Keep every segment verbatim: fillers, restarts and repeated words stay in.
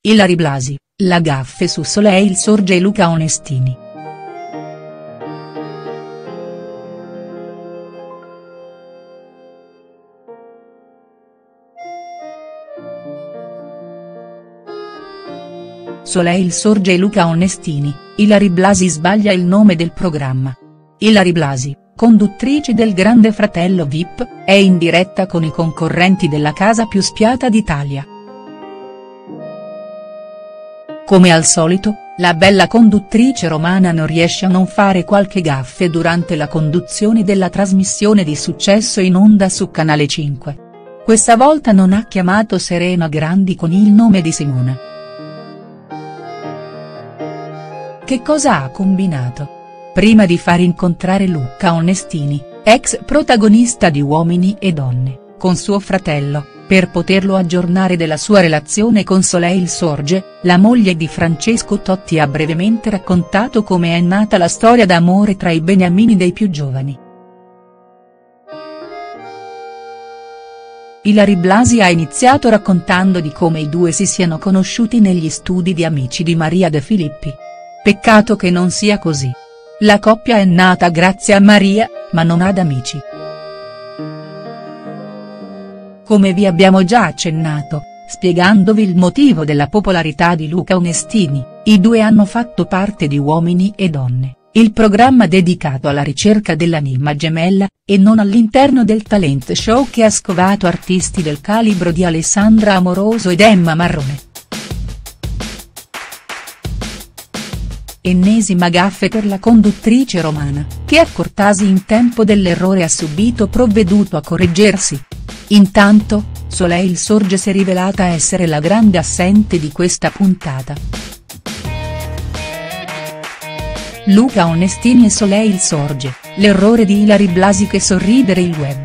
Ilary Blasi, la gaffe su Soleil Sorge e Luca Onestini. Soleil Sorge e Luca Onestini, Ilary Blasi sbaglia il nome del programma. Ilary Blasi, conduttrice del Grande Fratello V I P, è in diretta con i concorrenti della casa più spiata d'Italia. Come al solito, la bella conduttrice romana non riesce a non fare qualche gaffe durante la conduzione della trasmissione di successo in onda su Canale cinque. Questa volta non ha chiamato Serena Grandi con il nome di Simona. Che cosa ha combinato? Prima di far incontrare Luca Onestini, ex protagonista di Uomini e Donne, con suo fratello, per poterlo aggiornare della sua relazione con Soleil Sorge, la moglie di Francesco Totti ha brevemente raccontato come è nata la storia d'amore tra i beniamini dei più giovani. Ilary Blasi ha iniziato raccontando di come i due si siano conosciuti negli studi di Amici di Maria De Filippi. Peccato che non sia così. La coppia è nata grazie a Maria, ma non ad Amici. Come vi abbiamo già accennato, spiegandovi il motivo della popolarità di Luca Onestini, i due hanno fatto parte di Uomini e Donne, il programma dedicato alla ricerca dell'anima gemella, e non all'interno del talent show che ha scovato artisti del calibro di Alessandra Amoroso ed Emma Marrone. Ennesima gaffe per la conduttrice romana, che accortasi in tempo dell'errore ha subito provveduto a correggersi. Intanto, Soleil Sorge si è rivelata essere la grande assente di questa puntata. Luca Onestini e Soleil Sorge, l'errore di Ilary Blasi che sorridere il web.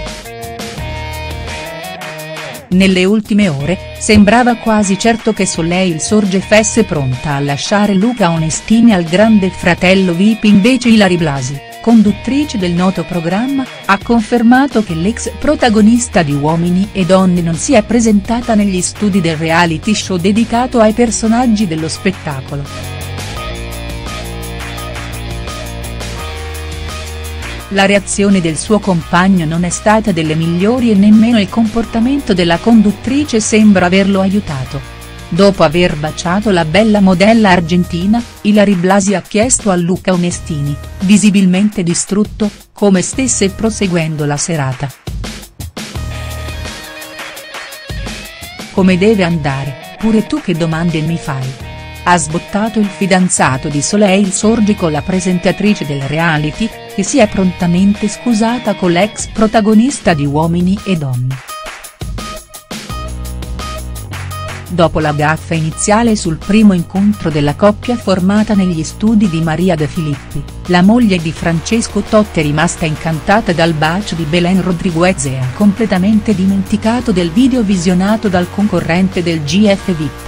Nelle ultime ore, sembrava quasi certo che Soleil Sorge fosse pronta a lasciare Luca Onestini al Grande Fratello V I P, invece Ilary Blasi, conduttrice del noto programma, ha confermato che l'ex protagonista di Uomini e Donne non si è presentata negli studi del reality show dedicato ai personaggi dello spettacolo. La reazione del suo compagno non è stata delle migliori e nemmeno il comportamento della conduttrice sembra averlo aiutato. Dopo aver baciato la bella modella argentina, Ilary Blasi ha chiesto a Luca Onestini, visibilmente distrutto, come stesse proseguendo la serata. Come deve andare, pure tu che domande mi fai? Ha sbottato il fidanzato di Soleil Sorge con la presentatrice del reality, che si è prontamente scusata con l'ex protagonista di Uomini e Donne. Dopo la gaffa iniziale sul primo incontro della coppia formata negli studi di Maria De Filippi, la moglie di Francesco Totti è rimasta incantata dal bacio di Belen Rodriguez e ha completamente dimenticato del video visionato dal concorrente del G F V I P.